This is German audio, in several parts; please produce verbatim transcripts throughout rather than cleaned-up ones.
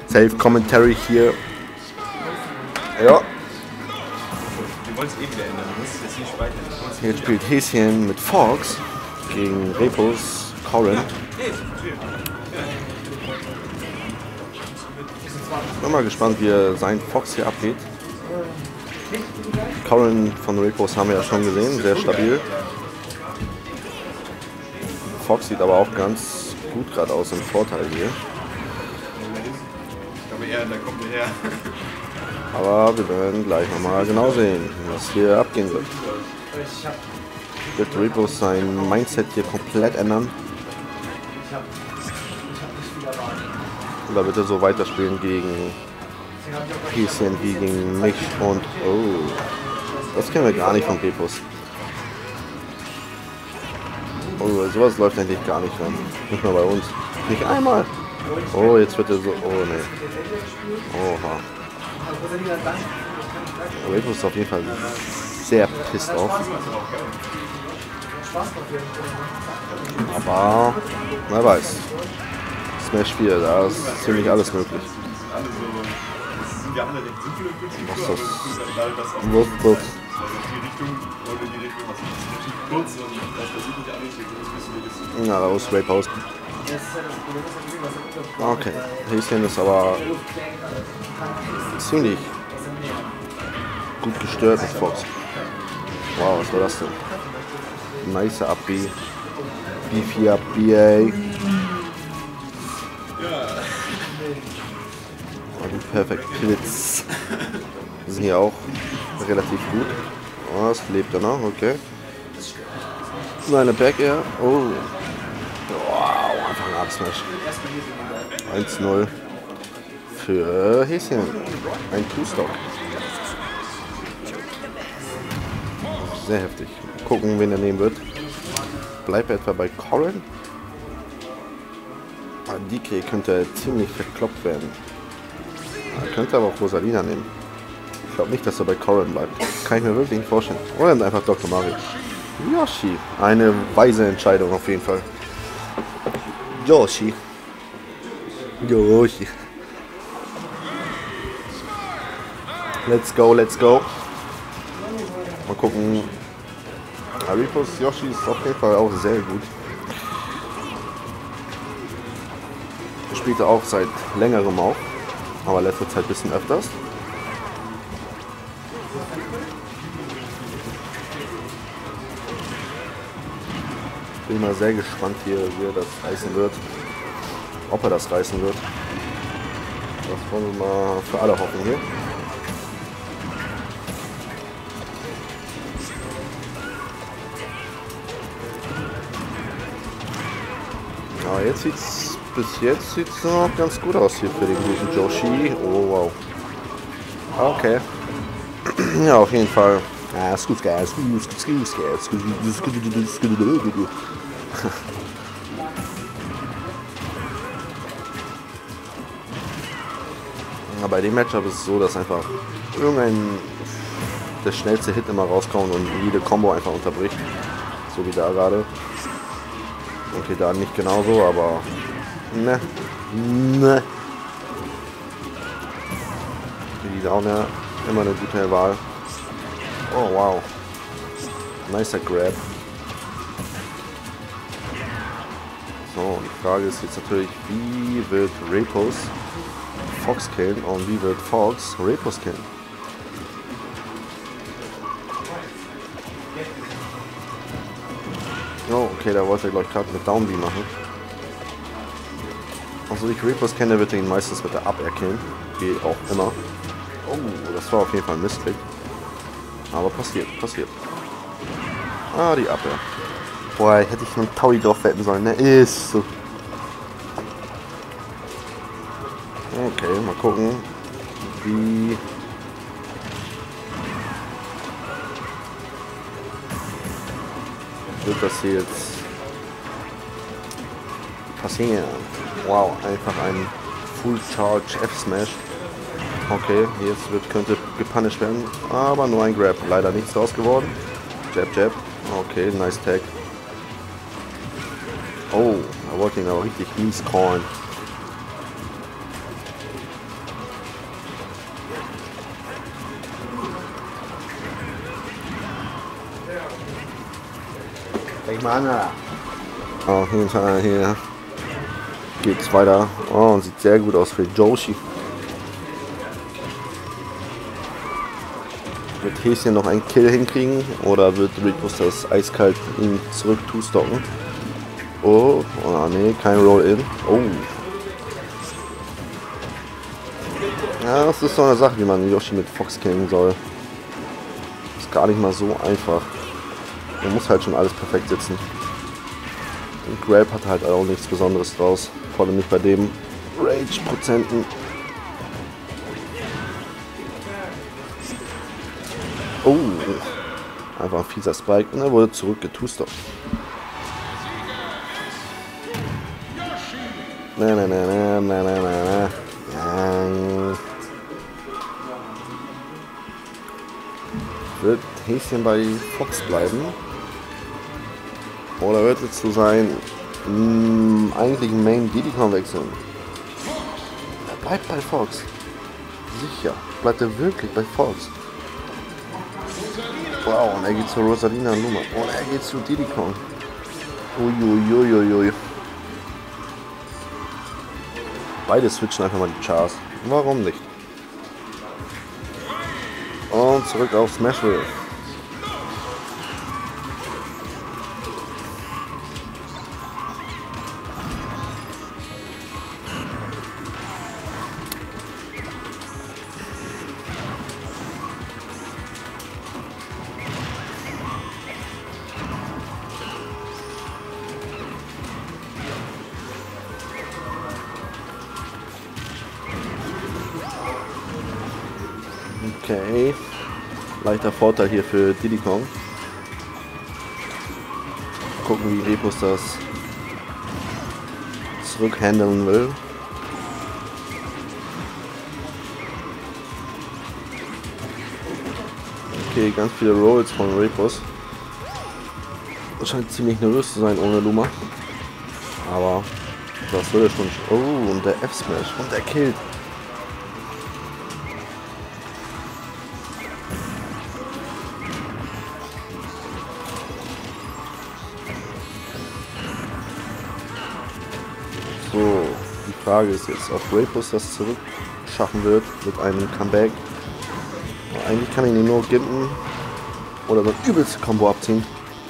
Safe Commentary hier. Ja. Wir wollen es eh wieder ändern, du musst es jetzt nicht speichern. Jetzt spielt Häschen mit Fox gegen Repos Corrin. Bin mal gespannt, wie sein Fox hier abgeht. Corrin von Repos haben wir ja schon gesehen, sehr stabil. Fox sieht aber auch ganz gut gerade aus im Vorteil hier. Ich glaube eher, da kommt er her. Aber wir werden gleich nochmal genau sehen, was hier abgehen wird. Wird Repos sein Mindset hier komplett ändern? Oder wird er so weiterspielen gegen Häschen wie gegen mich und oh, das kennen wir gar nicht von Repos. Oh, sowas läuft eigentlich gar nicht ran. Nicht mal bei uns. Nicht einmal. Oh, jetzt wird er so. Oh ne. Oha. Repos ist auf jeden Fall sehr pissed off. Aber wer weiß. Smash vier, da ist ziemlich alles möglich. Was ist das? Was ist das? Ja, da ist Rape aus. Okay, Häschen ist aber ziemlich gut gestört mit Fox. Wow, was war das denn? Nice Up B. B vier Up B A. Und Perfect Blitz. Wir sind hier auch relativ gut. Oh, es lebt er noch, okay. Nein, eine Back Air. Oh. Wow, einfach ein Up-Smash. eins null für Häschen. Ein Two-Stock. Sehr heftig. Gucken, wen er nehmen wird. Bleibt er etwa bei Corrin? Ah, D K könnte ziemlich verkloppt werden. Er könnte aber auch Rosalina nehmen. Ich glaube nicht, dass er bei Corrin bleibt. Kann ich mir wirklich nicht vorstellen. Oder nimmt einfach Doktor Mario. Yoshi. Eine weise Entscheidung auf jeden Fall. Yoshi. Yoshi. Let's go, let's go. Mal gucken. Repos Yoshi ist auf jeden Fall auch sehr gut. Er spielte auch seit längerem auch. Aber letzte Zeit ein bisschen öfters. Bin mal sehr gespannt hier, wie er das reißen wird. Ob er das reißen wird. Das wollen wir mal für alle hoffen hier. Ja, jetzt sieht's bis jetzt sieht's noch ganz gut aus hier für den guten Yoshi. Oh wow. Okay. Ja, auf jeden Fall. Ah, ist gut, geil. Bei dem Matchup ist es so, dass einfach irgendein der schnellste Hit immer rauskommt und jede Combo einfach unterbricht. So wie da gerade. Okay, da nicht genauso, aber ne. Ne. Die Downer immer eine gute Wahl. Oh wow. Nicer Grab. So, die Frage ist jetzt natürlich, wie wird Repos Fox killen und wie wird Fox Repos killen? Oh, okay, da wollte er glaube ich gerade mit Down B machen. Also ich Repos kenne, wird er ihn meistens mit der Up-Air killen. Wie auch immer. Oh, das war auf jeden Fall ein Missklick. Aber passiert, passiert. Ah, die Up-Air. Boah, hätte ich einen Taui drauf wetten sollen, ne? Ist so. Okay, mal gucken, wie wird das hier jetzt passieren. Wow, einfach ein Full Charge F-Smash. Okay, jetzt wird, könnte gepunished werden, aber nur ein Grab. Leider nichts draus geworden. Jab, Jab. Okay, nice Tag. Oh, er wollte ihn aber richtig mies callen. Leg mal an. Oh, hier, hier geht's weiter. Oh, sieht sehr gut aus für Joshi. Wird Häschen noch einen Kill hinkriegen oder wird Repos das eiskalt ihn zurück two-stocken? Oh, oh nee, kein Roll-In. Oh. Ja, das ist so eine Sache, wie man Yoshi mit Fox killen soll. Ist gar nicht mal so einfach. Man muss halt schon alles perfekt sitzen. Und Grab hat halt auch nichts Besonderes draus. Vor allem nicht bei dem Rage-Prozenten. Oh, einfach ein fieser Spike und er wurde zurückgetustert. Na na na na na na na. Ja. Wird Häschen bei Fox bleiben? Oder wird es so sein, mh, eigentlich Main Diddy Kong wechseln? Er bleibt bei Fox. Sicher, bleibt er wirklich bei Fox. Wow, und er geht zu Rosalina Nummer. Und er geht zu Diddy Kong. Uiuiuiui. Beide switchen einfach mal die Chars. Warum nicht? Und zurück auf Smashville. Okay, leichter Vorteil hier für Diddy Kong. Gucken, wie Repos das zurückhandeln will. Okay, ganz viele Rolls von Repos. Das scheint ziemlich nervös zu sein ohne Luma. Aber das würde schon... Oh, und der F-Smash. Und der killt. So, die Frage ist jetzt, ob Repos das zurück schaffen wird mit einem Comeback. Aber eigentlich kann ich ihn nur gimpen oder so ein übelste Combo abziehen.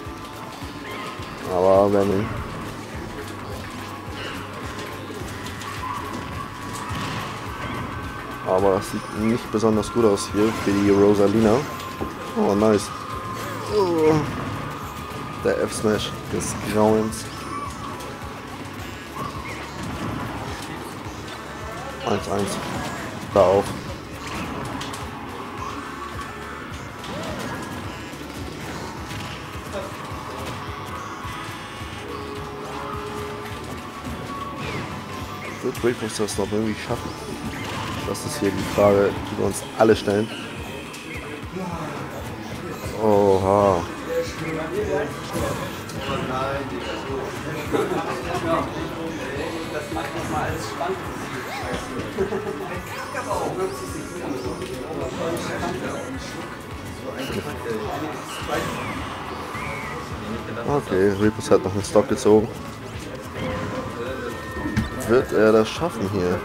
Aber wenn nicht. Aber das sieht nicht besonders gut aus hier für die Rosalina. Oh, nice. Oh, der F-Smash des Grauens. eins eins. Da auf. Wird Repos das noch irgendwie schaffen? Das ist hier die Frage, die wir uns alle stellen. Oha. Das macht nochmal alles spannend. Okay, Repos hat noch einen Stock gezogen. Wird er das schaffen hier?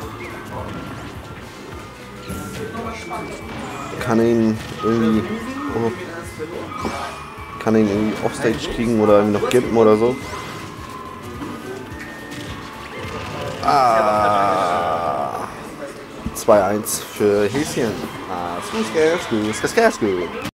Kann ihn irgendwie oh, kann ihn irgendwie offstage kriegen oder irgendwie noch gimpen oder so? Ah, zwei eins für Häschen. Ah, Skuskas, Skuskas, Skuskas.